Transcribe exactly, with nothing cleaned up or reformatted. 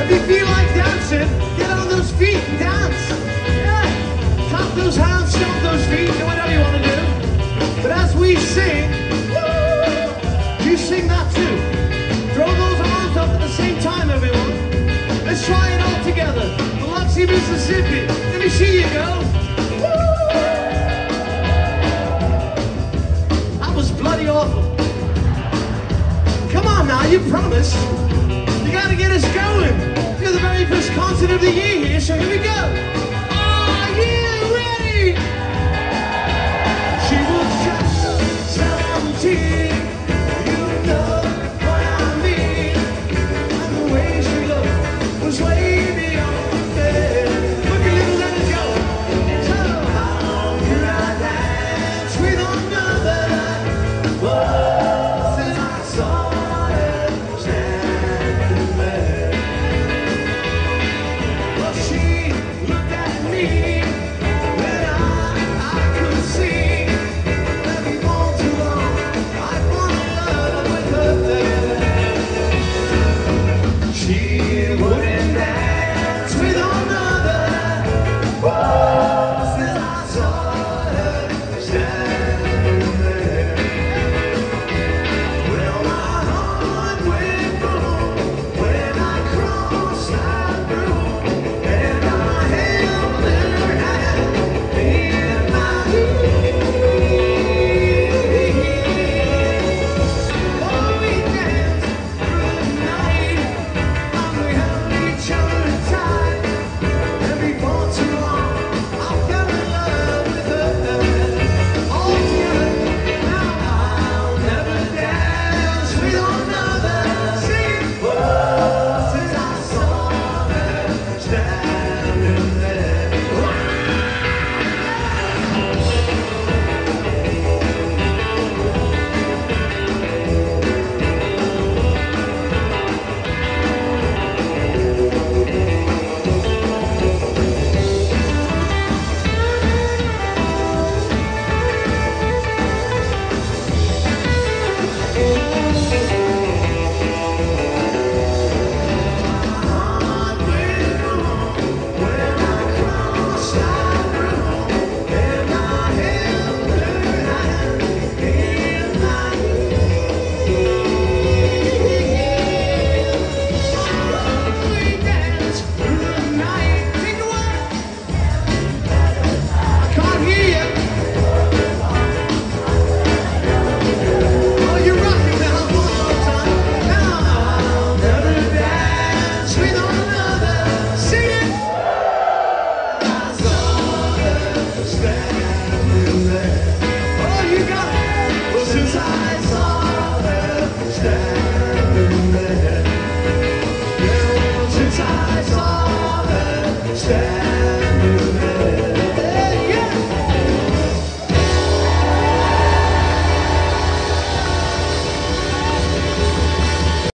If you feel like dancing, get on those feet and dance. Yeah. Clap those hands, stomp those feet, do whatever you want to do. But as we sing, woo, you sing that too. Throw those arms up at the same time, everyone. Let's try it all together. Biloxi, Mississippi. Let me see you go. Woo! That was bloody awful. Come on now, you promised. You gotta get us going. You're the very first concert of the year here, so here we go. Are you ready? She was just seventeen. You know what I mean. And the way she looked was way beyond fair. Look a little, let it go. So how could I dance with another that was since I saw her standing there? Well, she looked at me when I, I could see that before too long I'd fall in love with her. She wouldn't dance with another. Whoa, since I saw her standing there. Well, my heart went boom when I crossed that room, and I held her hand in my oh, we danced through the night, and we held each other tight, and before too long I fell in love with her. All together, now I'll never dance with another. Sing it. Whoa, since I saw her standing there. Heart went boom when I crossed that room, and I held her hand in my oh, we danced through the night. Sing the word. I can't hear you. Oh, you're rocking now. One more time. Now I'll never dance with another. Sing it. I saw her standing there.